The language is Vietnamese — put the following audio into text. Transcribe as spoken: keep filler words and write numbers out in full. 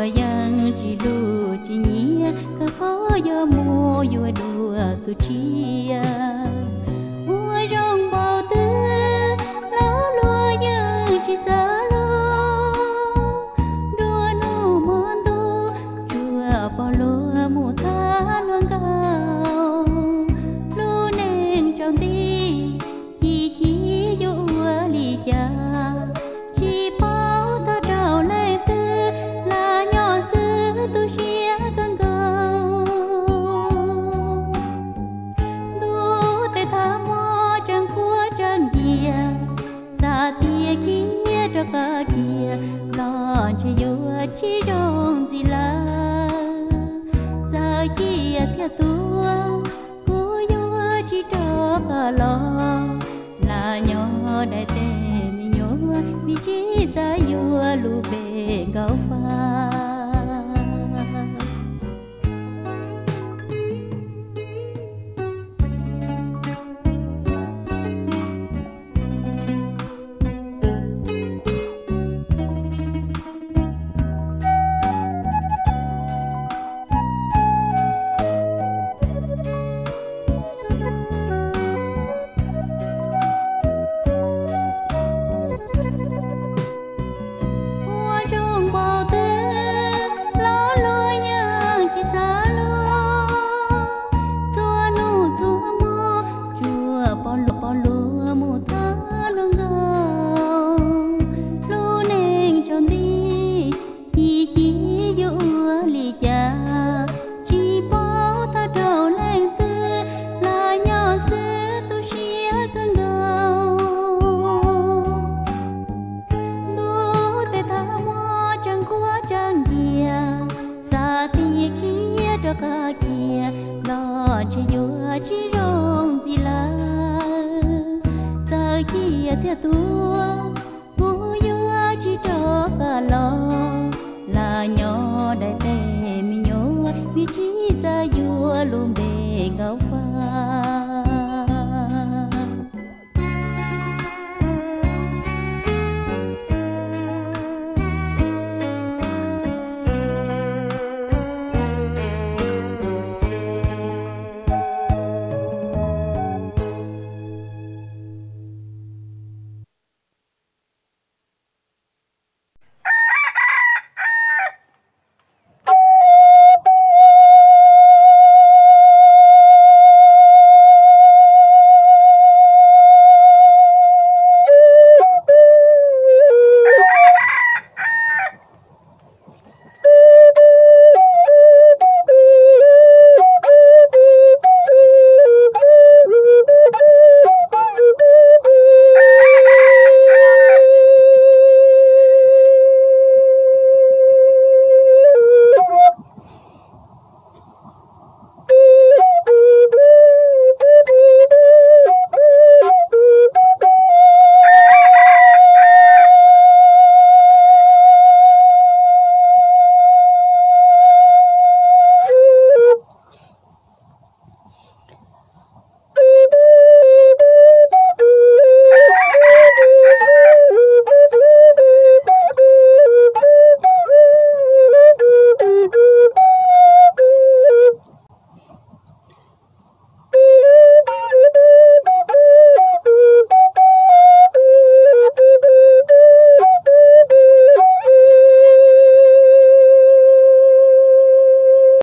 yang chỉ lu chỉ nhia cả khó giờ mua vừa đùa tu chia mua rong bao tư nó lúa yang chỉ xa lu đua nu mòn tu chùa bao lúa mua tha luang cao lu nên trong đi chỉ chỉ vừa lì cha chỉ bao ta trào lên tư là nhỏ xứ tu chia cơn cầu tu tê tha mò chẳng khua chẳng kia xa tia kia cho cả kia lo cho yêu chỉ trong gì là giờ kia theo tua cô yêu chỉ cho cả lo là nhỏ đại tê mi nhớ vì chỉ ra yêu lu bề gạo pha tu